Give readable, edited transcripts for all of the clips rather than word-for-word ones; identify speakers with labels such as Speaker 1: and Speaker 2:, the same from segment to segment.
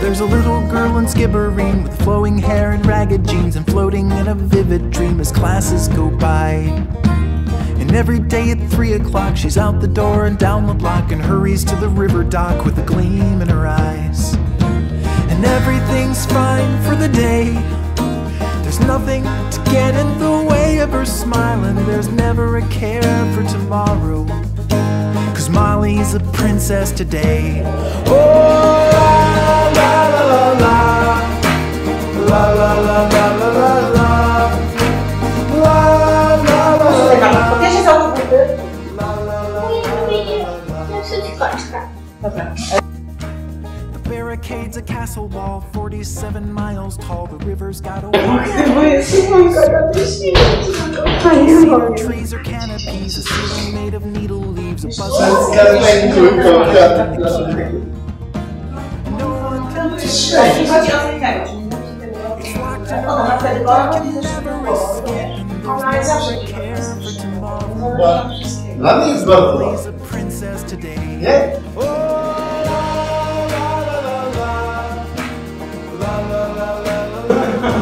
Speaker 1: There's a little girl in Skibbereen with flowing hair and ragged jeans, and floating in a vivid dream as classes go by. And every day at 3 o'clock she's out the door and down the block, and hurries to the river dock with a gleam in her eyes. And everything's fine for the day, there's nothing to get in the way of her smiling. There's never a care for tomorrow, 'cause Molly's a princess today. Oh, la la la la, la la la la la la la, la la la la.
Speaker 2: Pokażę za buty. Dobra.
Speaker 1: The barricade's a castle wall, 47 miles tall. The river's got a wall. Cedar trees are canopies, a ceiling made of needle leaves, a buzzing. No one can
Speaker 2: Jeśli chodzi o tego, ona ma wtedy gorąco i
Speaker 1: never escape.
Speaker 2: ona jest zawsze
Speaker 1: Care for tomorrow.
Speaker 3: Dla mnie jest bardzo
Speaker 1: Molly's a princess today.
Speaker 3: Nie?
Speaker 1: Oh, la la la la, la la la la la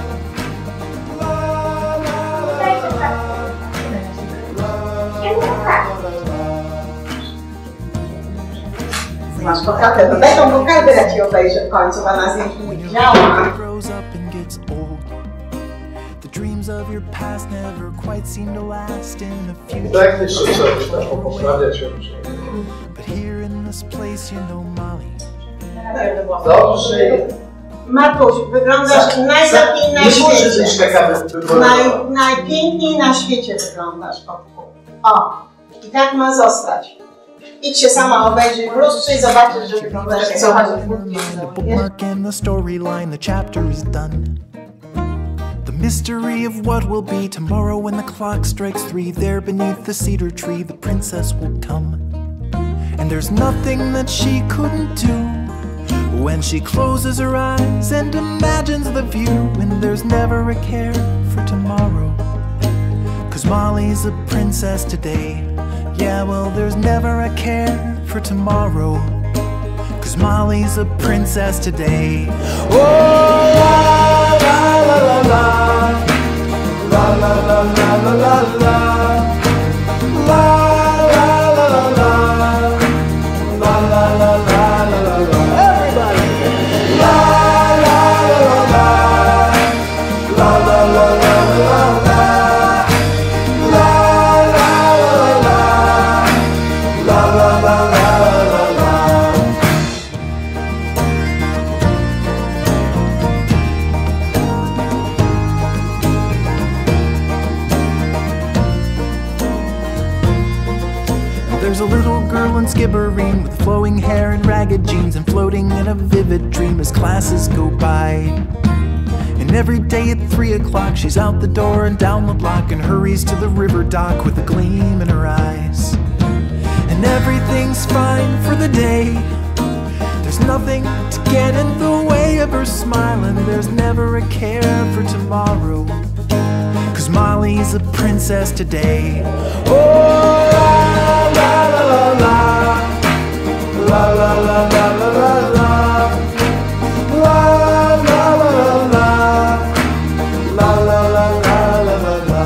Speaker 1: la.
Speaker 2: Masz pokatę, to daj tą pokatę, ja ci obejrzę w końcu, bo na zdjęciu nie widziałam.
Speaker 1: Grows up and gets old. The dreams of your past never quite seem to last in the future.
Speaker 3: Tak, jeszcze trzeba też poprawiać się.
Speaker 1: But here in this place, you know, Molly.
Speaker 3: Dobrze.
Speaker 2: Matuś, wyglądasz najlepiej na
Speaker 3: Nie możesz
Speaker 2: świecie.
Speaker 3: być taka
Speaker 2: Najpiękniej na świecie wyglądasz. O, i tak ma zostać. Idź się sama obejrzyj w lustrze i zobaczysz, że wyglądasz jak słuchasz.
Speaker 1: The bookmark and the storyline, the chapter is done. The mystery of what will be tomorrow when the clock strikes 3. There beneath the cedar tree, the princess will come. And there's nothing that she couldn't do when she closes her eyes and imagines the view. And there's never a care for tomorrow, 'cause Molly's a princess today. Yeah, well, there's never a care for tomorrow, 'cause Molly's a princess today. Oh, la la la la la, la la la la la la la, la la la la la, la la la la la la. Everybody, la la la la la, la la la la la la. There's a little girl in Skibbereen with flowing hair and ragged jeans, and floating in a vivid dream as classes go by. And every day at 3 o'clock she's out the door and down the block, and hurries to the river dock with a gleam in her eyes. And everything's fine for the day, there's nothing to get in the way of her smiling. There's never a care for tomorrow, 'cause Molly's a princess today. Oh, la la la la, la la la la la la la, la la la la, la la la la la la.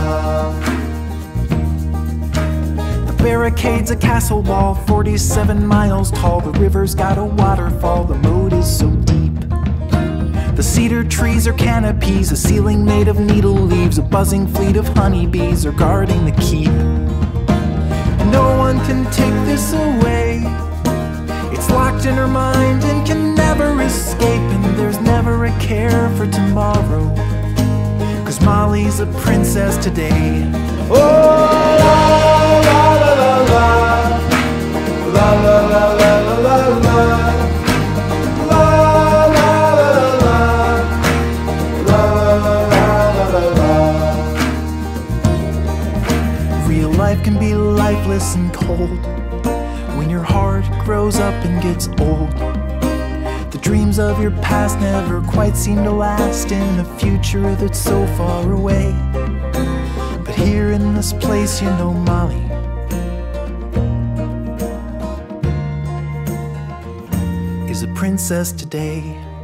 Speaker 1: The barricade's a castle wall, 47 miles tall. The river's got a waterfall, the moat is so deep. The cedar trees are canopies, a ceiling made of needle leaves, a buzzing fleet of honeybees are guarding the keep. No one can take this away, it's locked in her mind and can never escape. And there's never a care for tomorrow, 'cause Molly's a princess today. Oh, la la la la la, la la la la la la, la la la la, la. Real life can be lifeless and cold when your heart grows up and gets old. The dreams of your past never quite seem to last in a future that's so far away. But here in this place, you know, Molly is a princess today.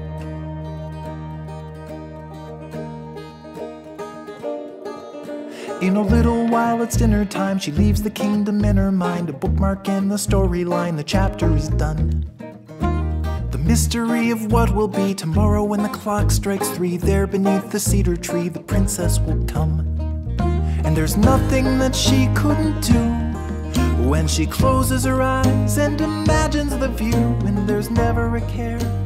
Speaker 1: In a little while it's dinner time. She leaves the kingdom in her mind, a bookmark in the storyline. The chapter is done. The mystery of what will be tomorrow when the clock strikes 3. There beneath the cedar tree the princess will come. And there's nothing that she couldn't do when she closes her eyes and imagines the view. And there's never a care